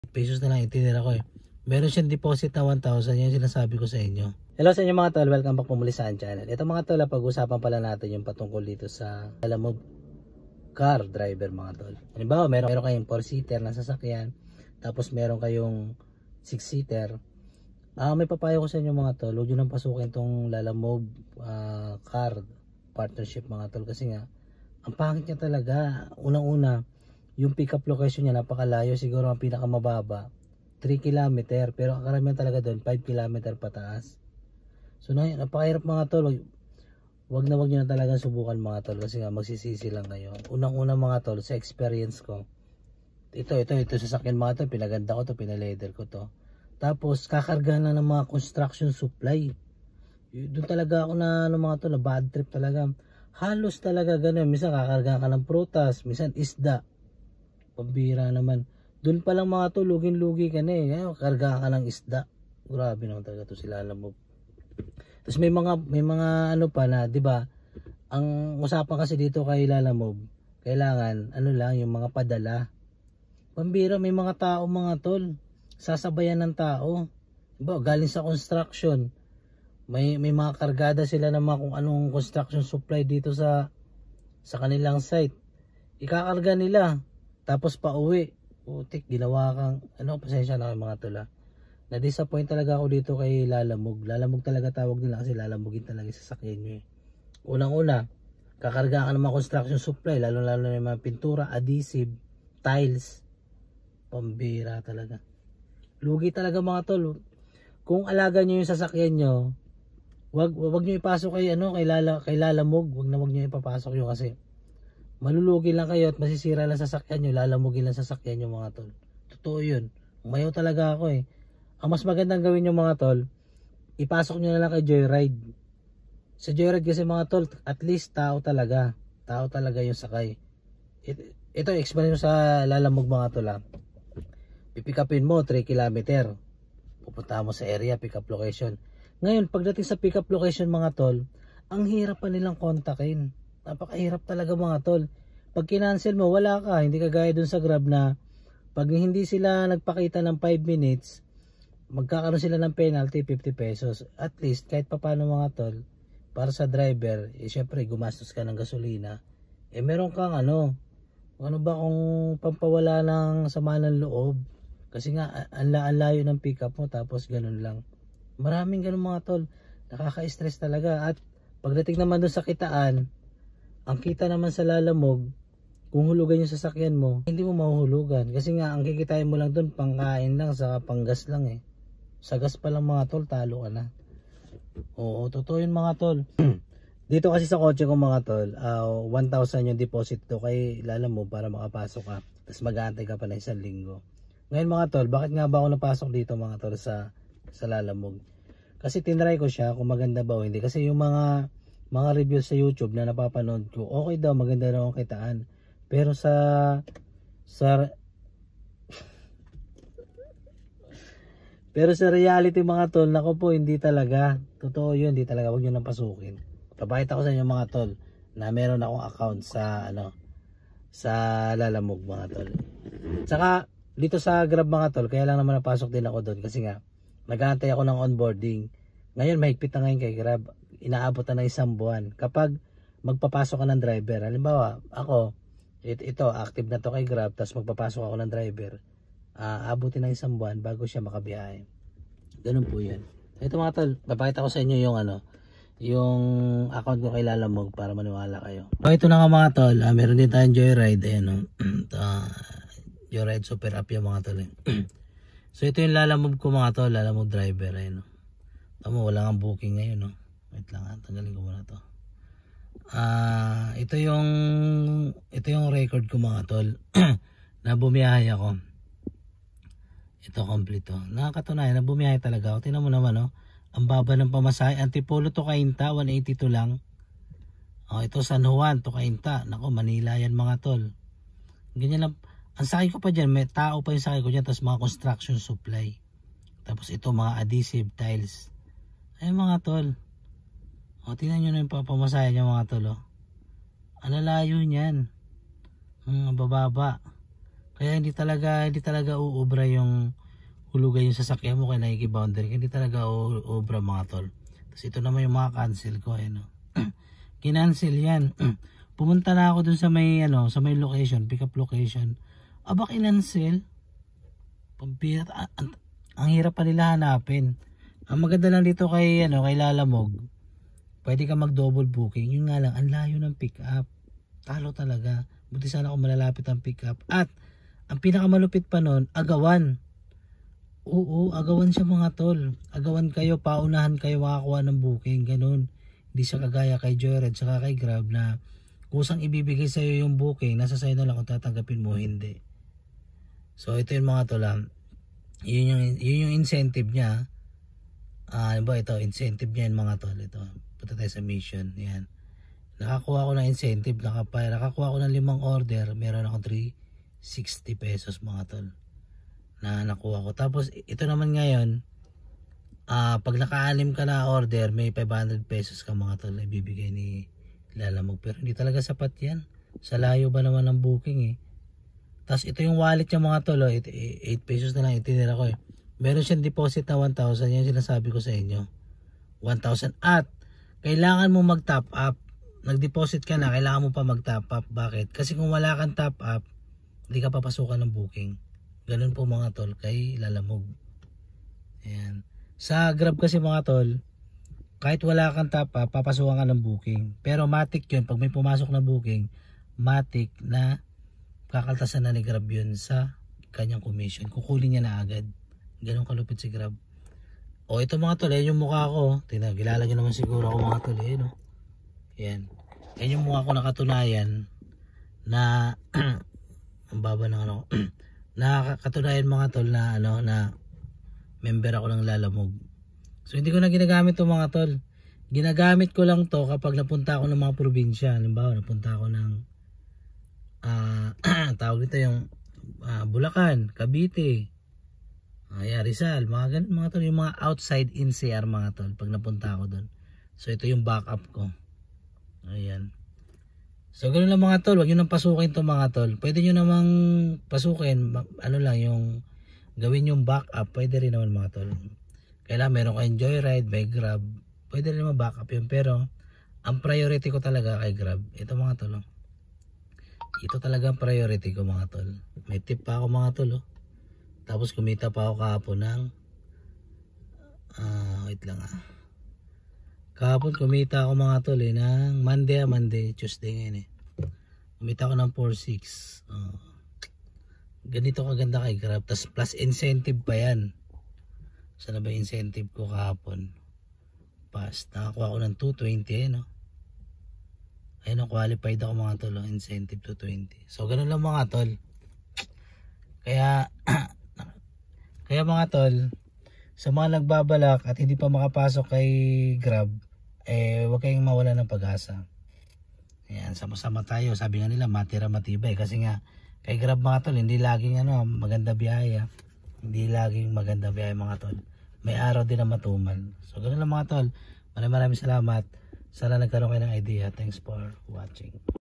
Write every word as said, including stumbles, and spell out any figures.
pesos na lang itinira ko eh. Meron siyang deposit na one thousand, yan sinasabi ko sa inyo. Hello sa inyo mga tol, welcome back po muli sa akin channel. Ito mga tol, pag-usapan pala natin yung patungkol dito sa alam mo car driver mga tol. Halimbawa, meron, meron kayong four seater na sasakyan, tapos meron kayong six seater. Ah, may papayo ko sa inyo mga tol, huwag nyo nang pasukin tong Lalamove uh, car partnership mga tol, kasi nga ang pangit niya talaga. Unang-una, yung pick up location niya napakalayo, siguro ang pinakamababa three kilometer, pero ang karamihan talaga doon five kilometer pataas. So napakahirap mga tol. Wag, wag na wag niyo na talaga subukan mga tol, kasi nga magsisisi lang kayo. Unang-una mga tol, sa experience ko, ito ito ito sasakyan mga tol, pinaganda ko to, pinaleder ko to. Tapos kakargahan lang ng mga construction supply. Doon talaga ako na ano mga tol, na bad trip talaga. Halos talaga ganun, minsan kakargahan ka ng prutas, minsan isda. Pambira naman. Doon pa lang mga tol, lugin-lugi ka na eh. Karga ka ng isda. Grabe naman talaga to sila, alam mo. Tapos may mga may mga ano pa na, 'di ba? Ang usapan kasi dito kay Lalamove, kailangan ano lang yung mga padala. Pambira, may mga tao mga tol, sasabayan ng tao. 'Di ba? Galing sa construction. May may mga kargada sila ng mga kung anong construction supply dito sa sa kanilang site. Ikakarga nila tapos pauwi. Putik, ginawa kang ano, pasensya na kayo mga tula. Na-disappoint talaga ako dito kay Lalamove. Lalamove talaga tawag nila kasi lalamugin talaga sa sasakyan nyo eh. Unang-una, kakarga ka ng mga construction supply, lalo-lalo na yung mga pintura, adhesive, tiles. Pambira talaga. Lugi talaga mga tol. Kung alaga nyo yung sasakyan nyo, wag wag nyo ipasok kay ano, kay Lala, kay Lalamove. Wag na wag nyo ipapasok yun kasi malulugi lang kayo at masisira lang sasakyan nyo, lalamugin lang sasakyan nyo mga tol. Totoo yun. Umayaw talaga ako eh. Ang mas magandang gawin nyo mga tol, ipasok nyo na lang kay Joyride. Sa Joyride kasi mga tol, at least tao talaga. Tao talaga yung sakay. Ito, ito explain mo sa Lalamove mga tol ha. Pipick upin mo three kilometer. Pupunta mo sa area, pick up location. Ngayon, pagdating sa pick up location mga tol, ang hirap pa nilang kontakin. Napakahirap talaga mga tol. Pag kinancel mo, wala ka. Hindi ka gaya dun sa Grab na pag hindi sila nagpakita ng five minutes, magkakaroon sila ng penalty fifty pesos. At least kahit papano mga tol, para sa driver, eh syempre gumastos ka ng gasolina. Eh meron kang ano, ano ba kung pampawala ng sama ng loob. Kasi nga ang layo ng pick up mo tapos ganun lang. Maraming ganun mga tol. Nakaka-stress talaga. At pagdating naman dun sa kitaan, ang kita naman sa Lalamove, kung hulugan yung sasakyan mo, hindi mo mahuhulugan. Kasi nga, ang kikitain mo lang doon, pangkain lang, sa panggas lang eh. Sa gas pa lang mga tol, talo ka na. Oo, totoo yun mga tol. Dito kasi sa kotse ko mga tol, uh, one thousand yung deposit to kay Lalamove para makapasok ka. Tapos mag-aantay ka pa na isang linggo. Ngayon mga tol, bakit nga ba ako napasok dito mga tol sa, sa Lalamove? Kasi tinry ko siya kung maganda ba o hindi. Kasi yung mga mga reviews sa YouTube na napapanood ko, okay daw, maganda daw ang kitaan. Pero sa sa pero sa reality mga tol, nako po, hindi talaga. Totoo yun, hindi talaga. Huwag nyo nang pasukin. Papakita ko sa inyo mga tol na meron akong account sa ano sa Lalamove mga tol. Saka dito sa Grab mga tol, kaya lang naman napasok din ako doon kasi nga nag-aantay ako ng onboarding. Ngayon mahigpit na ngayon kay Grab. Inaabot na ng isang buwan. Kapag magpapasok ka ng driver, halimbawa ako, ito, ito active na to kay Grab, tapos magpapasok ako ng driver, uh, abutin ng isang buwan bago siya makabiyahe. Ganun po yun. Ito mga tol, papakita ko sa inyo yung ano, yung account ko kay Lalamove para maniwala kayo. So ito na nga mga tol, uh, meron din tayong Joyride, ayan o, uh, Joyride super app yung mga tol. So ito yung Lalamove ko mga tol, Lalamove driver, ayan o. Tama, wala nga booking ngayon no. Wait lang ha, tanggalin ko muna to. Ah, uh, ito yung ito yung record ko mga tol. Na bumiyahe ako. Ito kompleto. Nakakatunayan na bumiyahe talaga ako. Tingnan mo naman no. Ang baba ng pamasahe. Antipolo to Cainta, one eighty-two lang. Oh, ito San Juan to Cainta. Nako, Manila yan mga tol. Ganyan lang. Ang sakay ko pa diyan, may tao pa yung sakay ko diyan, tapos mga construction supply. Tapos ito mga adhesive tiles. Ay mga tol. O, tingnan nyo na yung papamasahe niya mga tol. Ang lalayo niyan. Ang bababa. Kaya hindi talaga hindi talaga uubra yung hulugan yung sasakyan mo kaya nakikiboundary. Hindi talaga uubra mga tol. Tapos ito naman yung mga cancel ko. Ano. Kinancel yan. Pumunta na ako dun sa may ano, sa may location, pick up location. Aba kinancel. Pampirat, ang, ang, ang hirap pa nila hanapin. Ang maganda lang dito kay ano, kay Lalamog. Pwede ka mag-double booking. Yun nga lang, ang layo ng pick up. Talo talaga. Buti sana kung malalapit ang pick up. At ang pinakamalupit pa nun, agawan. Oo, agawan siya mga tol. Agawan kayo, paunahan kayo makakuha ng booking, ganun. Hindi siya kagaya kay Joyride saka kay Grab na kusang ibibigay sa iyo yung booking, nasa sa'yo na lang kung tatanggapin mo hindi. So ito yung mga tol, um, yun yung, yun yung incentive niya. Ah, uh, ba ito, incentive niya yung mga tol. Ito, punta tayo sa mission. Yan. Nakakuha ko ng incentive, nakapa, nakakuha ko ng limang order, meron ako three hundred sixty pesos mga tol. Na nakuha ko. Tapos ito naman ngayon, uh, pag naka-anim ka na order, may five hundred pesos ka mga tol na ibibigay ni Lalamog. Pero hindi talaga sapat yan. Sa layo ba naman ng booking eh. Tapos ito yung wallet niya mga tol, oh, eight pesos na lang itinira ko eh. Meron siyang deposit na one thousand, yan sinasabi ko sa inyo. one thousand at kailangan mo mag-top up. Nag-deposit ka na, kailangan mo pa mag-top up. Bakit? Kasi kung wala kang top up, hindi ka papasukan ng booking. Ganun po mga tol kay Lalamog. Ayan. Sa Grab kasi mga tol, kahit wala kang top up, papasukan ka ng booking. Pero matic yun, pag may pumasok na booking, matic na kakaltasan na ni Grab yun sa kanyang commission. Kukulin niya na agad. Ganun kalupit si Grab. O ito mga tol, yan yung mukha ko. Tingnan, kilala nyo naman siguro ako mga tol. Ayan o. Ayan. Yan yung mukha ko nakatunayan na ang baba ng ano nakakatunayan mga tol na ano na member ako ng Lalamog. So hindi ko na ginagamit to mga tol. Ginagamit ko lang to kapag napunta ako ng mga probinsya. Halimbawa napunta ako ng uh, tawag dito yung uh, Bulacan, Cavite, uh, Rizal, mga ganun mga tol, yung mga outside N C R mga tol pag napunta ako doon. So ito yung backup ko. Ayan. So ganoon lang mga tol, wag niyo nang pasukin to mga tol. Pwede niyo namang pasukin, ano lang yung gawin yung backup, pwede rin naman mga tol. Kailangan meron kayong Joyride, may Grab, pwede rin naman backup yun. Pero ang priority ko talaga kay Grab, ito mga tol. Oh. Ito talaga ang priority ko mga tol. May tip pa ako mga tol. Oh. Tapos kumita pa ako kahapon ng uh, wait lang ah. Kahapon kumita ako mga tol eh, ng Monday, Monday, Tuesday ngayon eh. Kumita ako ng four six. Uh, ganito kaganda kay Grab. Tas plus incentive pa yan. Sana ba incentive ko kahapon? Pas, nakakuha ako ng two twenty eh no. Ayun, qualified ako mga tol. Oh, incentive two twenty. So ganun lang mga tol. Kaya, kaya mga tol, sa mga nagbabalak at hindi pa makapasok kay Grab, eh huwag kayong mawala ng pag-asa. Ayan, sama-sama tayo. Sabi nga nila matira matibay. Kasi nga kay Grab mga tol, hindi laging ano, maganda biyahe. Hindi laging maganda biyahe mga tol. May araw din na matumal. So ganoon lang mga tol. Maraming maraming salamat. Sana nagkaroon kayo ng idea. Thanks for watching.